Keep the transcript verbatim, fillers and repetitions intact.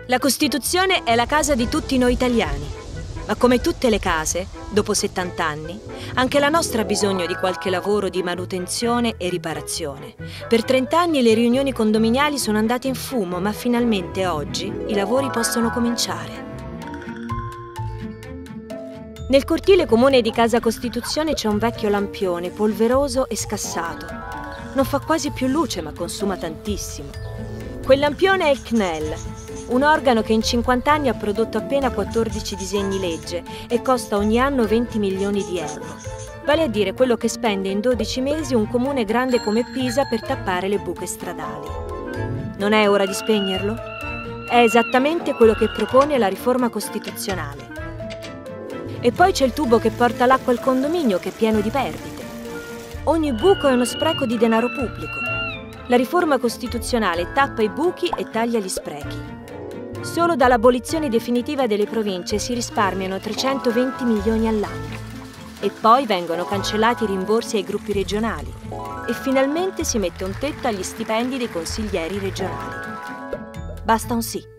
La Costituzione è la casa di tutti noi italiani, ma come tutte le case, dopo settanta anni, anche la nostra ha bisogno di qualche lavoro di manutenzione e riparazione. Per trenta anni le riunioni condominiali sono andate in fumo, ma finalmente oggi i lavori possono cominciare. Nel cortile comune di Casa Costituzione c'è un vecchio lampione polveroso e scassato. Non fa quasi più luce, ma consuma tantissimo. Quel lampione è il C N E L, un organo che in cinquanta anni ha prodotto appena quattordici disegni legge e costa ogni anno venti milioni di euro. Vale a dire quello che spende in dodici mesi un comune grande come Pisa per tappare le buche stradali. Non è ora di spegnerlo? È esattamente quello che propone la riforma costituzionale. E poi c'è il tubo che porta l'acqua al condominio, che è pieno di perdite. Ogni buco è uno spreco di denaro pubblico. La riforma costituzionale tappa i buchi e taglia gli sprechi. Solo dall'abolizione definitiva delle province si risparmiano trecentoventi milioni all'anno. E poi vengono cancellati i rimborsi ai gruppi regionali. E finalmente si mette un tetto agli stipendi dei consiglieri regionali. Basta un sì.